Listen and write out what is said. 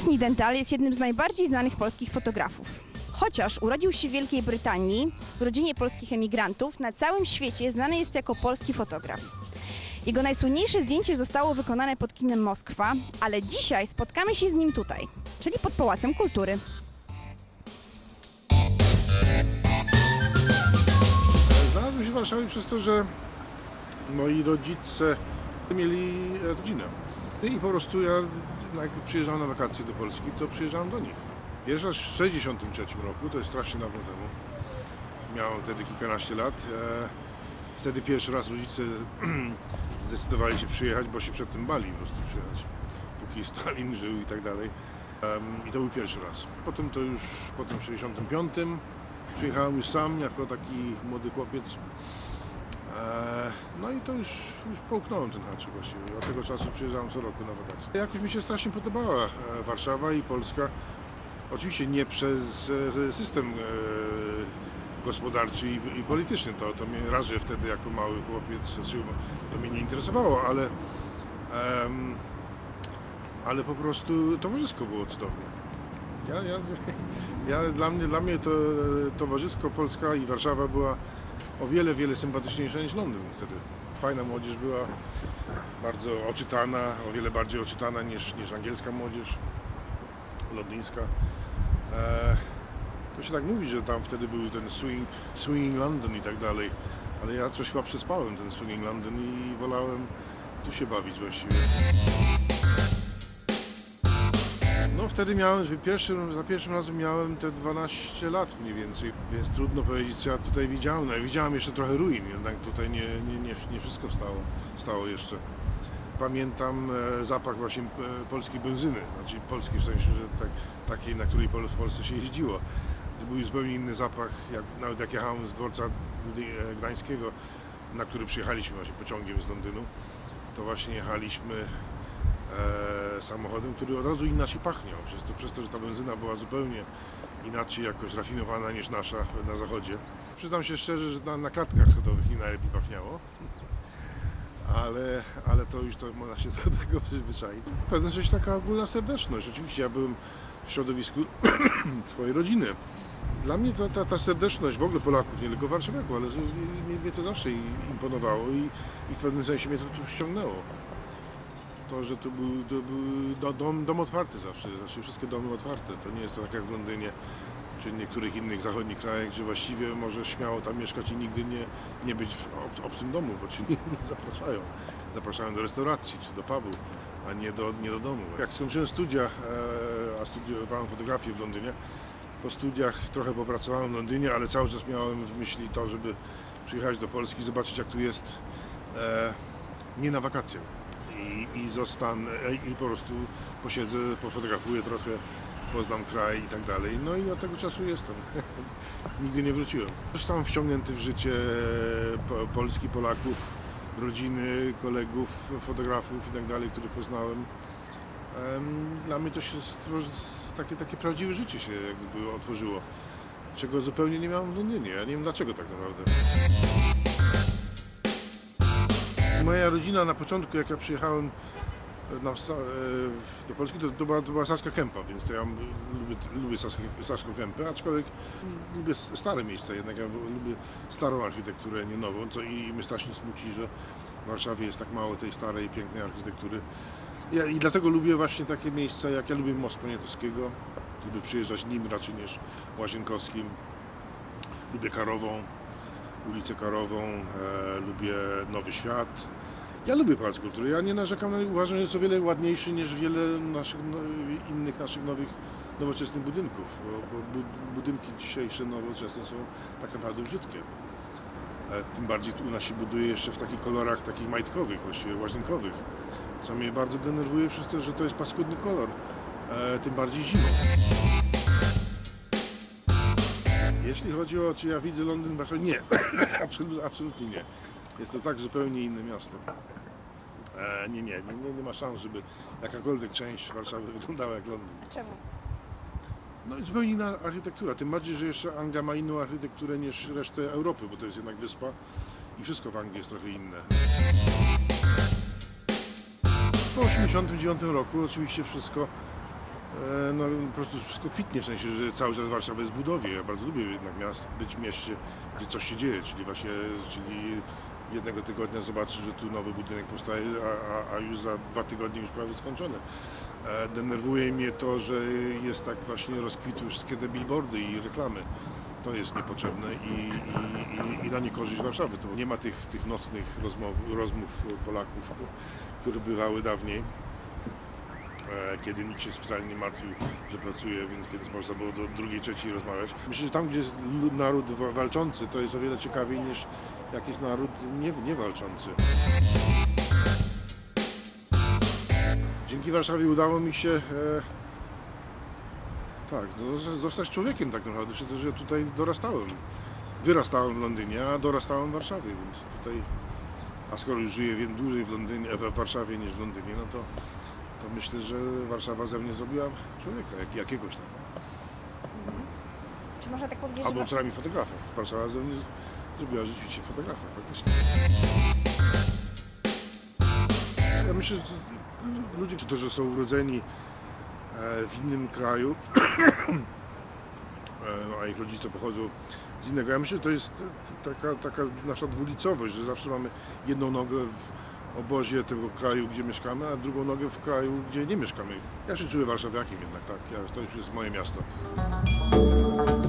Louis Nidenthal jest jednym z najbardziej znanych polskich fotografów. Chociaż urodził się w Wielkiej Brytanii, w rodzinie polskich emigrantów, na całym świecie znany jest jako polski fotograf. Jego najsłynniejsze zdjęcie zostało wykonane pod kinem Moskwa, ale dzisiaj spotkamy się z nim tutaj, czyli pod Pałacem Kultury. Znalazłem się w Warszawie przez to, że moi rodzice mieli rodzinę. I po prostu ja, jak przyjeżdżałem na wakacje do Polski, to przyjeżdżałem do nich. Pierwszy raz w 1963 roku, to jest strasznie dawno temu. Miałem wtedy kilkanaście lat. Wtedy pierwszy raz rodzice zdecydowali się przyjechać, bo się przed tym bali po prostu przyjechać. Póki Stalin żył i tak dalej. I to był pierwszy raz. Potem to już w 1965 przyjechałem już sam, jako taki młody chłopiec. No i to już połknąłem ten haczyk właściwie. Od tego czasu przyjeżdżałem co roku na wakacje. Jakoś mi się strasznie podobała Warszawa i Polska. Oczywiście nie przez system gospodarczy i polityczny. To mnie razie wtedy jako mały chłopiec to mnie nie interesowało, ale po prostu towarzysko było cudownie. Dla mnie to towarzysko Polska i Warszawa była o wiele sympatyczniejsza niż Londyn wtedy. Fajna młodzież była, bardzo oczytana, o wiele bardziej oczytana niż angielska młodzież, londyńska. To się tak mówi, że tam wtedy był ten swinging London i tak dalej, ale ja coś chyba przespałem ten swinging London i wolałem tu się bawić właściwie. No wtedy miałem, za pierwszym razem miałem te 12 lat mniej więcej, więc trudno powiedzieć, co ja tutaj widziałem. No, ja widziałem jeszcze trochę ruin, jednak tutaj nie wszystko stało jeszcze. Pamiętam zapach właśnie polskiej benzyny, znaczy polskiej w sensie, że takiej, na której w Polsce się jeździło. To był zupełnie inny zapach, nawet jak jechałem z dworca gdańskiego, na który przyjechaliśmy właśnie pociągiem z Londynu, to właśnie jechaliśmy samochodem, który od razu inaczej pachniał, przez to, że ta benzyna była zupełnie inaczej jakoś rafinowana niż nasza na zachodzie. Przyznam się szczerze, że na klatkach schodowych nie najlepiej pachniało, ale to już można się do tego przyzwyczaić. W pewnym sensie taka ogólna serdeczność. Oczywiście ja byłem w środowisku swojej rodziny. Dla mnie ta serdeczność w ogóle Polaków, nie tylko warszawiaków, ale mnie to zawsze imponowało i w pewnym sensie mnie to tu ściągnęło. To, że to był dom otwarty zawsze, znaczy wszystkie domy otwarte. To nie jest to tak jak w Londynie czy w niektórych innych zachodnich krajach, gdzie właściwie możesz śmiało tam mieszkać i nigdy nie być w obcym domu, bo cię nie zapraszają. Zapraszają do restauracji czy do pubu, a nie do domu. Jak skończyłem studia, a studiowałem fotografię w Londynie, po studiach trochę popracowałem w Londynie, ale cały czas miałem w myśli to, żeby przyjechać do Polski, zobaczyć jak tu jest nie na wakacje. I zostanę i po prostu posiedzę, pofotografuję trochę, poznam kraj i tak dalej. No i od tego czasu jestem. Nigdy nie wróciłem. Zostałem wciągnięty w życie Polski, Polaków, rodziny, kolegów, fotografów i tak dalej, których poznałem. Dla mnie to się takie prawdziwe życie się jak gdyby otworzyło, czego zupełnie nie miałem w Londynie. Ja nie wiem dlaczego tak naprawdę. Moja rodzina na początku, jak ja przyjechałem do Polski, to była Saska Kępa, więc to ja lubię Saską Kępę, aczkolwiek lubię stare miejsca, jednak ja lubię starą architekturę, nie nową, i mnie strasznie smuci, że w Warszawie jest tak mało tej starej, pięknej architektury. I dlatego lubię właśnie takie miejsca, jak ja lubię Most Poniatowskiego, lubię przyjeżdżać nim raczej niż Łazienkowskim, lubię Karową, ulicę Karową, lubię Nowy Świat. Ja lubię Pałac Kultury, ja nie narzekam, uważam, że jest o wiele ładniejszy niż wiele innych naszych nowoczesnych budynków, bo budynki dzisiejsze nowoczesne są tak naprawdę brzydkie. Tym bardziej u nas się buduje jeszcze w takich kolorach takich majtkowych, właściwie łazienkowych, co mnie bardzo denerwuje przez to, że to jest paskudny kolor, tym bardziej zimą. Jeśli chodzi o czy ja widzę Londyn, nie, absolutnie nie. Jest to tak zupełnie inne miasto. Nie ma szans, żeby jakakolwiek część Warszawy wyglądała jak Londyn. Czemu? No i zupełnie inna architektura, tym bardziej, że jeszcze Anglia ma inną architekturę niż resztę Europy, bo to jest jednak wyspa i wszystko w Anglii jest trochę inne. Po 1989 roku oczywiście wszystko No po prostu wszystko kwitnie, w sensie, że cały czas Warszawa jest w budowie. Ja bardzo lubię jednak być w mieście, gdzie coś się dzieje, czyli jednego tygodnia zobaczysz, że tu nowy budynek powstaje, a już za 2 tygodnie już prawie skończony. Denerwuje mnie to, że jest tak właśnie rozkwitły wszystkie te billboardy i reklamy. To jest niepotrzebne i na niekorzyść Warszawy. To nie ma tych nocnych rozmów Polaków, które bywały dawniej, kiedy nikt się specjalnie nie martwił, że pracuje, więc można było do drugiej, trzeciej rozmawiać. Myślę, że tam, gdzie jest naród walczący, to jest o wiele ciekawiej niż jak jest naród nie walczący. Dzięki Warszawie udało mi się zostać człowiekiem tak naprawdę, przez to, że tutaj dorastałem. Wyrastałem w Londynie, a dorastałem w Warszawie, więc tutaj, a skoro już żyję dłużej w Warszawie niż w Londynie, no to myślę, że Warszawa ze mnie zrobiła człowieka, jakiegoś tam. Czy można tak powiedzieć, Albo że... przynajmniej fotografa. Warszawa ze mnie zrobiła rzeczywiście fotografa, faktycznie. Ja myślę, że ludzie, którzy są urodzeni w innym kraju, a ich rodzice pochodzą z innego, ja myślę, że to jest taka nasza dwulicowość, że zawsze mamy jedną nogę w obozie tego kraju, gdzie mieszkamy, a drugą nogę w kraju, gdzie nie mieszkamy. Ja się czuję warszawiakiem jednak, tak? To już jest moje miasto.